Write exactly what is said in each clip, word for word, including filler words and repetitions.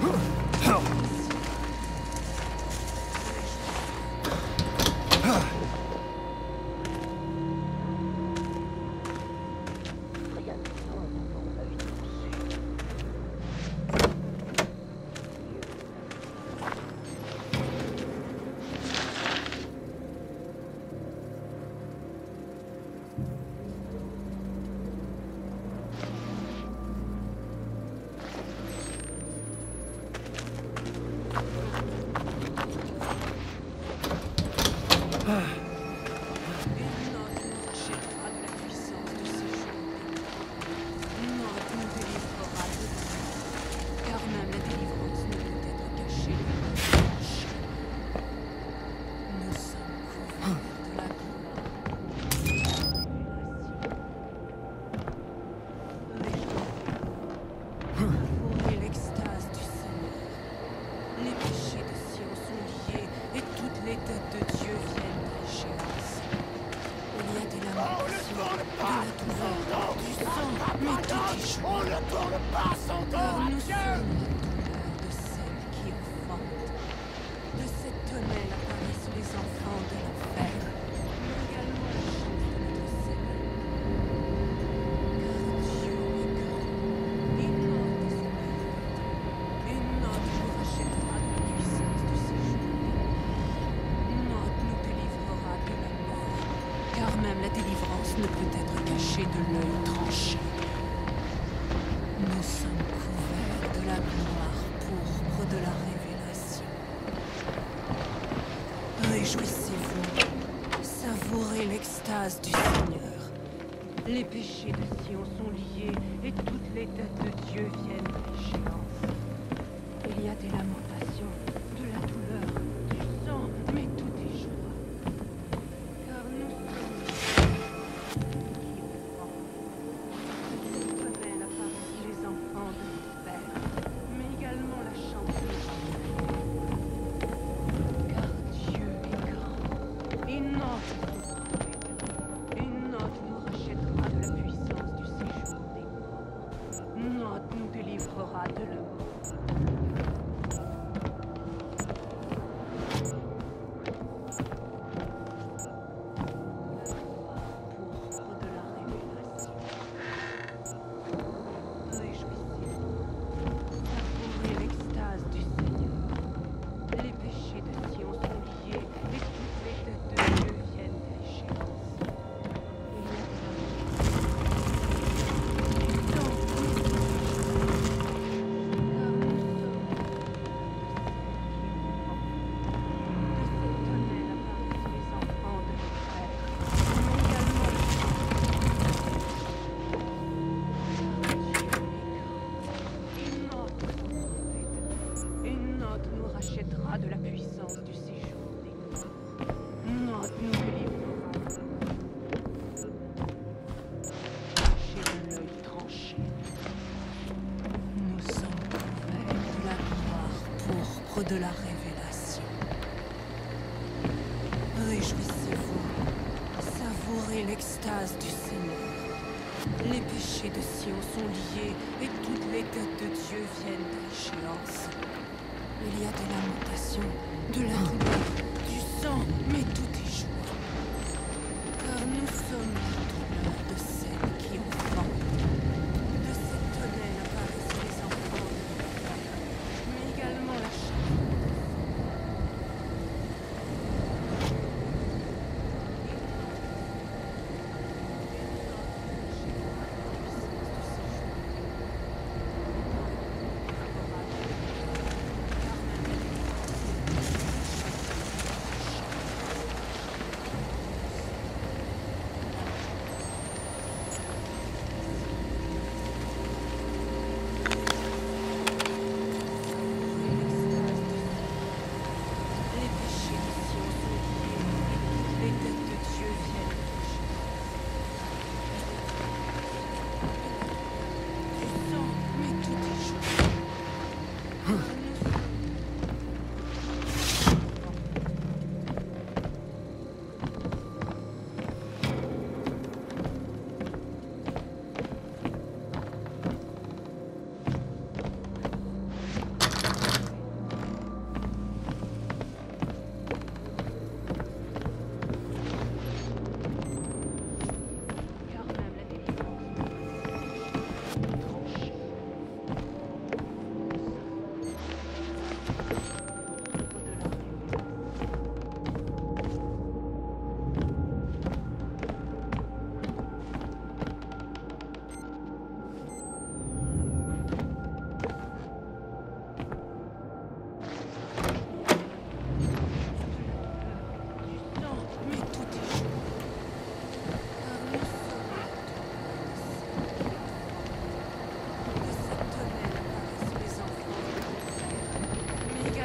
Réjouissez-vous, savourez l'extase du Seigneur. Les péchés de Sion sont liés et toutes les têtes de Dieu viennent à l'échéance. Il y a des lamentations, de la douleur, du sang, mais tout est joie. Car nous sommes qui enfants. Nous connaît la partie les enfants de notre Père, mais également la chance de car Dieu est grand et notre et notre nous rachètera de la puissance du séjour des morts. Notre nous délivrera de la mort. De la révélation. Réjouissez-vous, savourez l'extase du Seigneur. Les péchés de Sion sont liés et toutes les têtes de Dieu viennent à échéance. Il y a des lamentations, de la douleur, du sang, mais tout est joie. Car nous sommes la douleur de celles qui enfantent. De cette tonnelle apparaissent les enfants de notre Père, mais également la chair.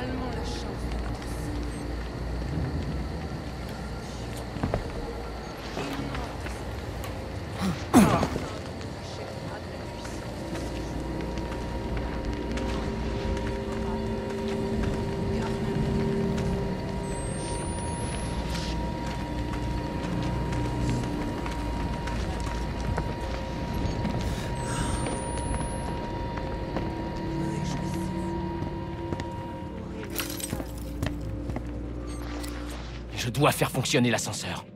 finalement la chance de notre Je dois faire fonctionner l'ascenseur.